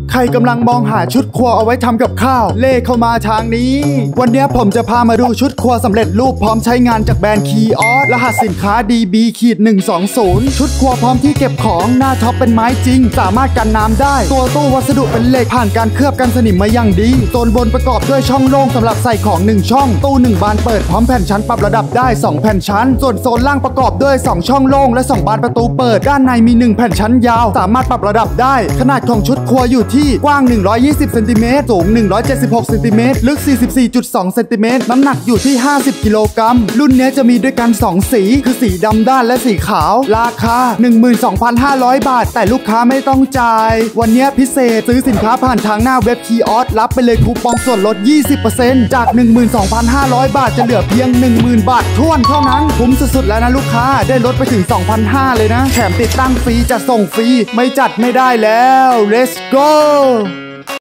ใครกำลังมองหาชุดครัวเอาไว้ทำกับข้าวเล่เข้ามาทางนี้วันนี้ผมจะพามาดูชุดครัวสำเร็จรูปพร้อมใช้งานจากแบรนด์คีออสรหัสสินค้า DB-120 ชุดครัวพร้อมที่เก็บของหน้าท็อปเป็นไม้จริงสามารถกันน้ำได้ตัวตู้วัสดุเป็นเหล็กผ่านการเคลือบกันสนิมมาอย่างดีโซนบนประกอบด้วยช่องโล่งสำหรับใส่ของ1ช่องตู้1บานเปิดพร้อมแผ่นชั้นปรับระดับได้2แผ่นชั้นส่วนโซนล่างประกอบด้วย2ช่องโล่งและ2บานประตูเปิดด้านในมี1แผ่นชั้นยาวสามารถปรับระดับได้ขนาดของชุดครัวอยู่ที่กว้าง120เซนติเมตรสูง176เซนติเมตรลึก 44.2 เซนติเมตรน้ำหนักอยู่ที่50กิโลกรัมรุ่นนี้จะมีด้วยกัน2สีคือสีดำด้านและสีขาวราคา 12,500 บาทแต่ลูกค้าไม่ต้องจ่ายวันนี้พิเศษซื้อสินค้าผ่านทางหน้าเว็บคีออสรับไปเลยคูปองส่วนลด 20% จาก 12,500 บาทจะเหลือเพียง 10,000 บาทท้วนเท่านั้นคุ้มสุดๆแล้วนะลูกค้าได้ลดไปถึง 2,500 เลยนะแถมติดตั้งฟรีจะส่งฟรีไม่จัดไม่ได้แล้ว Let's go